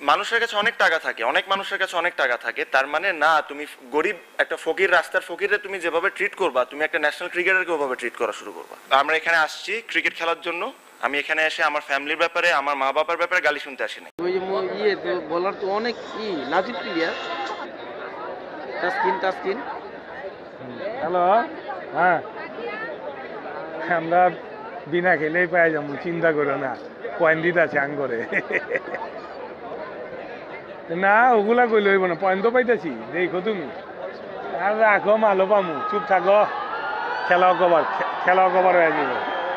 মানুষের কাছে অনেক টাকা থাকে, অনেক মানুষের কাছে অনেক টাকা থাকে, তার মানে না তুমি গরিব একটা ফকির, রাস্তার ফকিরে তুমি যেভাবে ট্রিট করবা, তুমি একটা ন্যাশনাল ক্রিকেটারকে ওভাবে ট্রিট করা শুরু করবা। আমরা এখানে আসছি ক্রিকেট খেলার জন্য। আমি এখানে এসে আমার ফ্যামিলির ব্যাপারে, আমার মা বাবার ব্যাপারে গালি শুনতে আসি নাই। ওই যে ইয়ে তো বলার তো অনেক নাজিব প্লেয়ার তাসকিন। হ্যালো, হ্যাঁ আমরা বিনা খেলেই পাই যাবো, চিন্তা করো না, পয়েন্ট দিতে আছে আং করে। না ওগুলা কইলে হইব না, পয়েন্ট তো পাইতেছি, দেখো তুমি। আর রাখো মালো পামু, চুপ থাকো, খেলাও কভার হয়ে যাবে।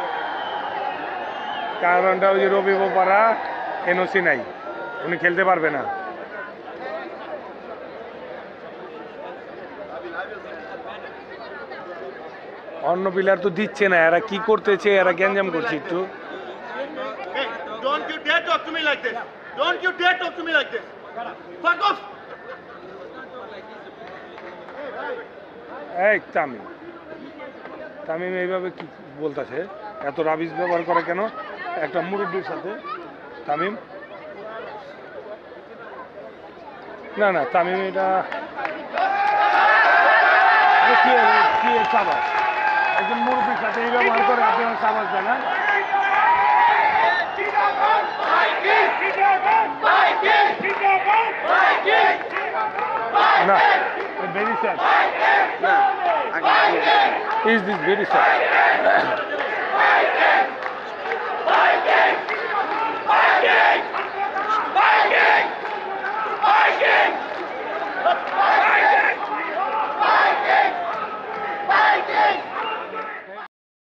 কারণটা ওই যে রবি বোপারা এনওসি নাই, উনি খেলতে পারবে না। অন্য প্লেয়ার তো দিচ্ছে না, এরা কি করতেছে, এরা গ্যাঞ্জাম করছে একটু। Don't you dare talk to me like this. Don't you dare talk to me like this. Fuck off. এই তামিম এইভাবে কি বলতেছে, এত রাবিশ ব্যবহার করে কেন একটা মুরব্বীর সাথে? তামিম না তামিম এটা কি সাবাস, একজন মুরব্বীর সাথে এই ব্যবহার করে, আপনি সাবাস দেন না? না, very sad. না আগে Is this very sad?